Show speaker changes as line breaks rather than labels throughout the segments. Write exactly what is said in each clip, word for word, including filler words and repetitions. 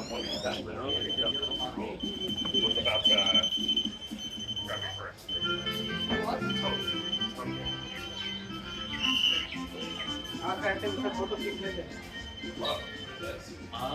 Was about uh, grabbing first. What? Totally.
आप ऐसे उसका फोटो खींच लेते हैं।
Wow. Yes.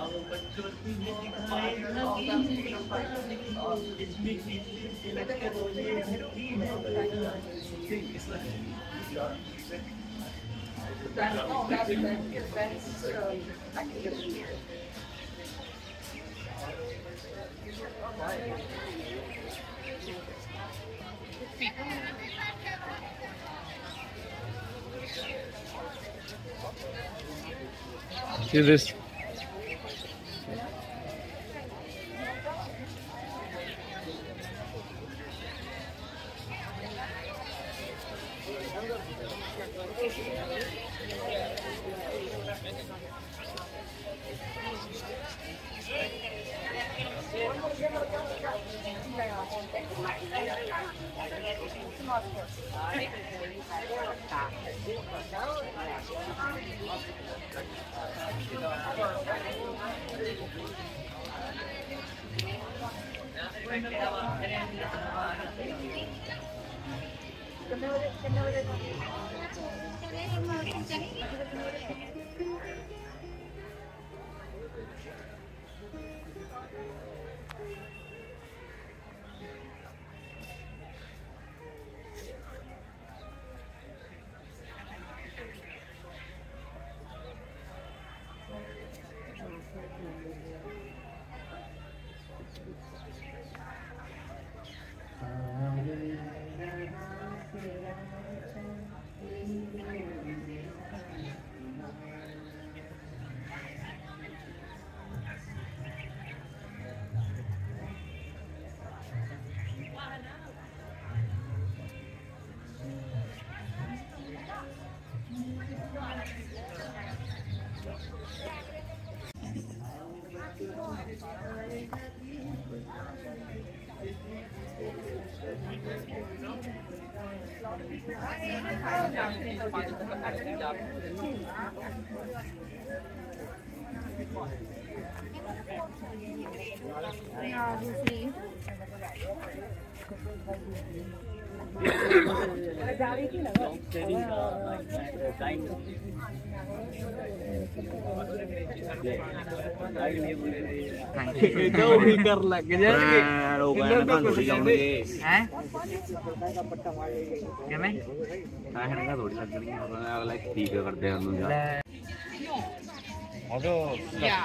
See this.
तो भी कर लग जाएंगे
लोग हैं ना थोड़ी जाऊंगे
हैं
क्या मैं काहे ना थोड़ी लग गई अगला ठीक कर दे हम लोग और
या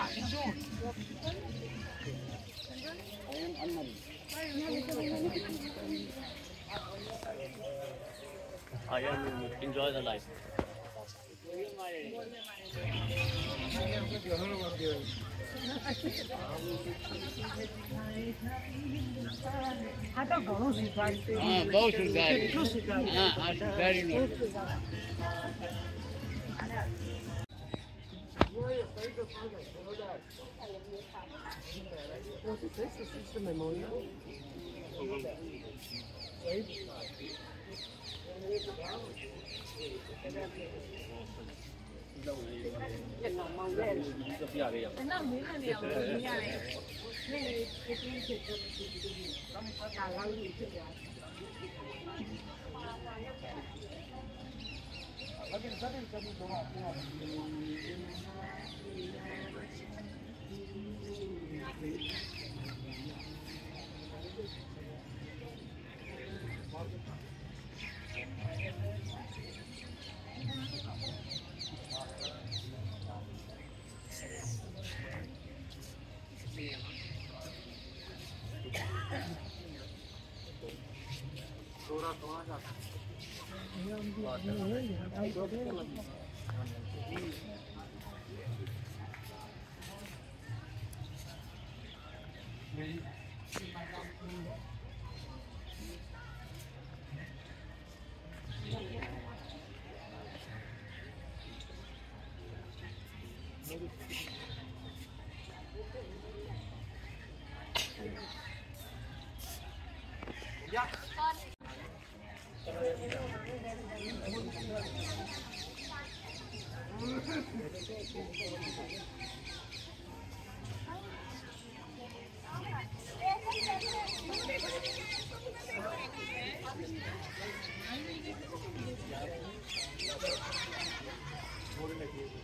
I enjoy the life.
આ તો ઘણું શીખવાડ્યું
હા બહુ શીખવાડ્યું
કેટલું શીખવાડ્યું
હા આ શીખવાડ્યું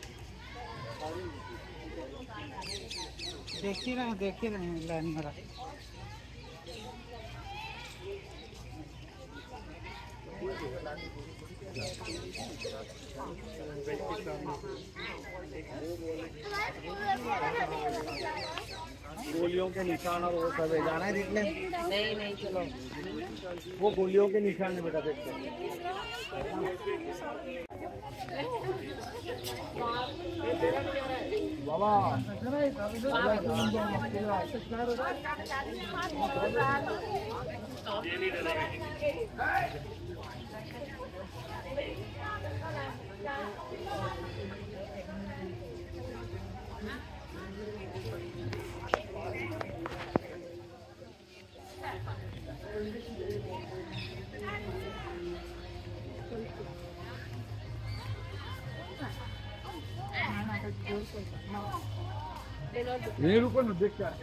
देखी रहे देखी रहे लाइन में रख
गोलियों के निशान और वो सब है, जाना है देखने?
नहीं नहीं चलो
वो गोलियों के निशान है बेटा, देखते बाबा। नहीं रुको ना, देख क्या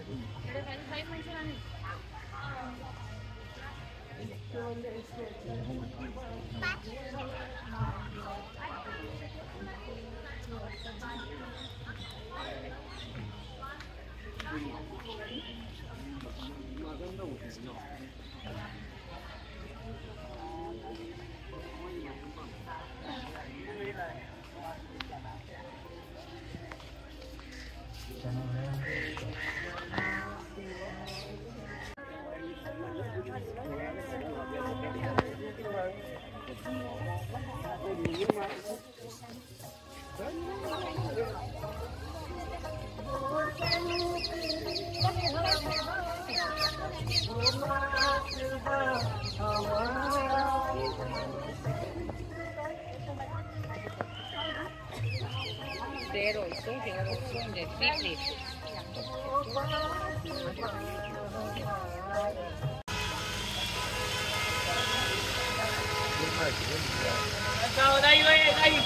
Zero, itu zero, sunde, fifty. Kau dah ini, dah ini.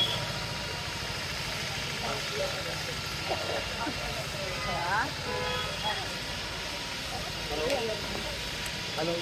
Hello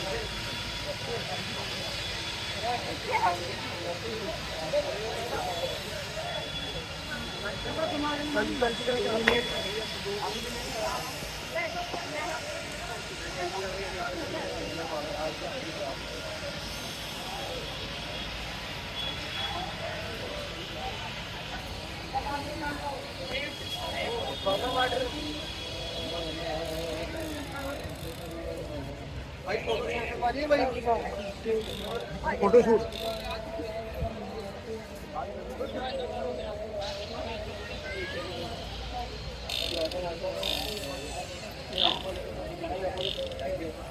photo shoot Thank you.